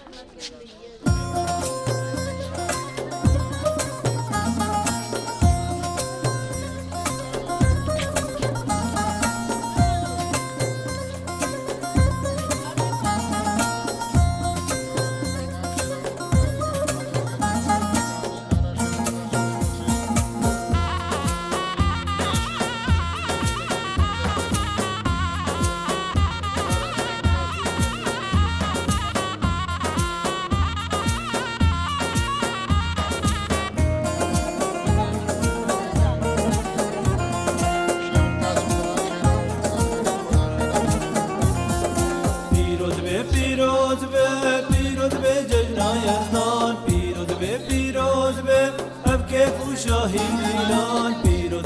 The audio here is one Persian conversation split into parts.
شاهی میلان پیروز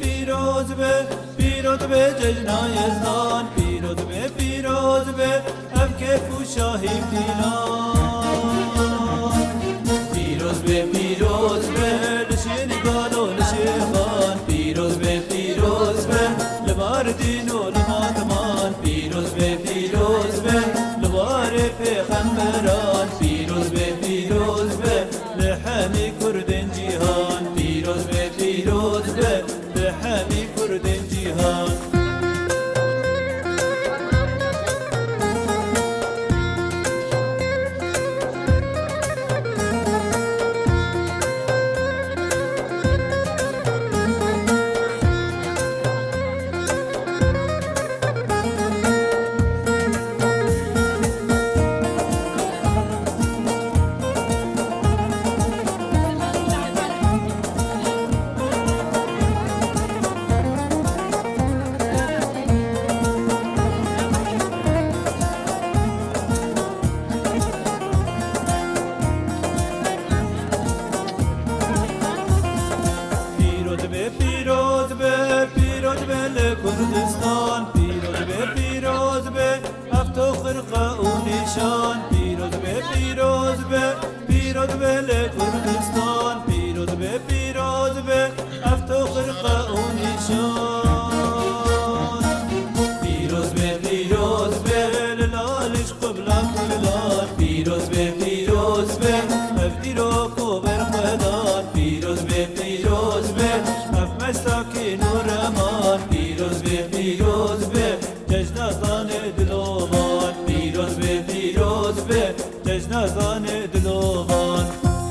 به ججنای ازدان پیروز به اب کیف و شاهی میلان پیروز به لشین گالو لشیخان پیروز به لبار دین و لماتمان پیروز به لبار پیغمبران پیروز به لحمی کردن جیهان پیروز به لحمی کردن جیهان کردستان پیروز به افتو خرقه و نشان پیروز به کردستان پیروز به افتو خرقه و نشان پیروز به لالش قبل کلان پیروز به افدیرو کوبر خدان پیروز به افمستاکی نورمان پیروز به جشنازان دلوان پیروز به جشنازان دلوان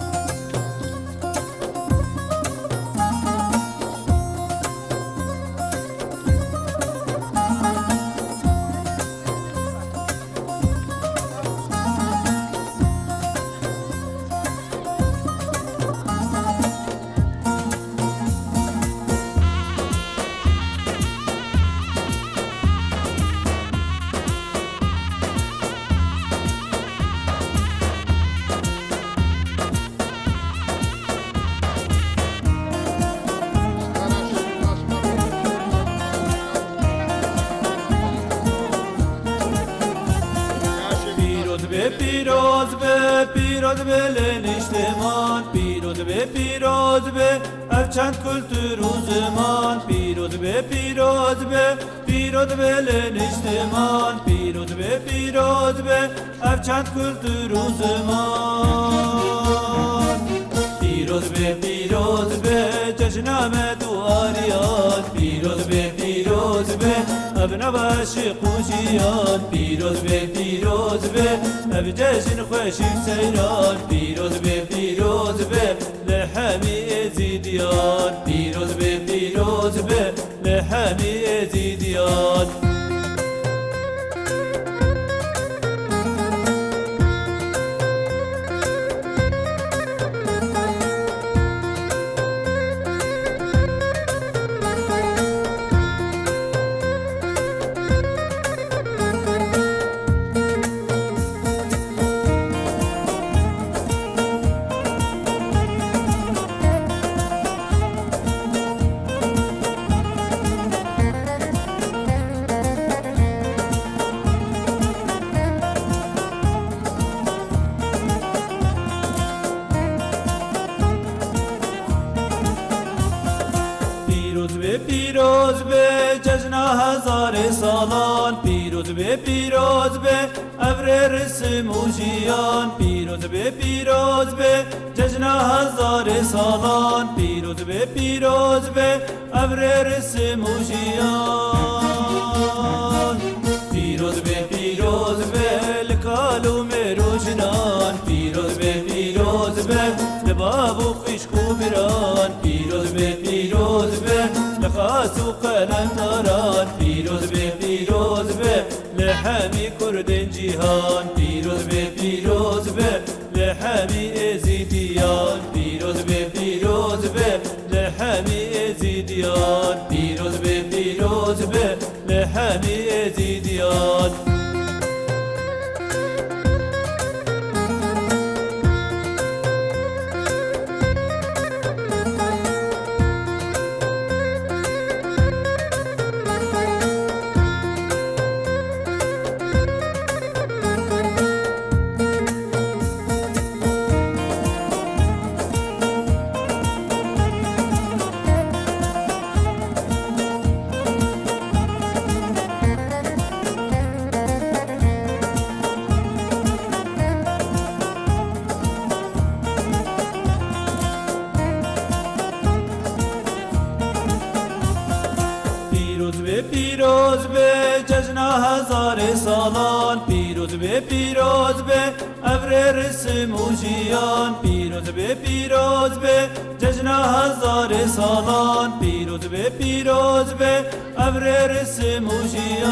پیروز به لنشتمان پیروز به افچند کلتور و زمان پیروز به لنشتمان پیروز به افچند کلتور و زمان پیروز به جشنامه دواریان پیروز به ابنواش قوشیان پیروز به اب جشن خوشی سیران پیروز به لحمی ازیدیان پیروز به لحمی ازیدیان هزار سالان پیروز به ابر رسم و جیان پیروز به جشن هزار سالان پیروز به ابر رسم و جیان پیروز به لکالو مروجنان پیروز به لباب و خشک و بران پیروز به لخاس و قلنداران پیروز به لحمی کردن جیهان پیروز به لحمی ازیدیان پیروز به لحمی ازیدیان پیروز به لحمی ازیدیان پیروز به جشن هزار سالان پیروز به ابر رسم و جیان پیروز به جشن هزار سالان پیروز به ابر رسم و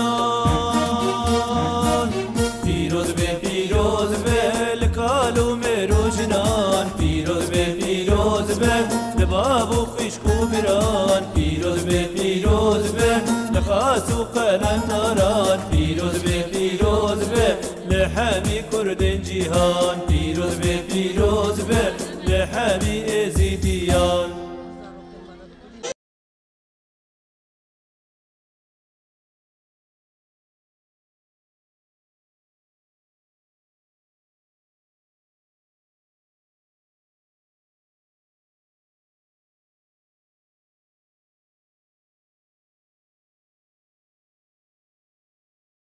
جیان پیروز به لکالو مروجنان پیروز به لباب و خشک و بران پیروز به لخاس و قلنداران پیروز به لحمی کردن جیهان پیروز به لحمی ازیدیان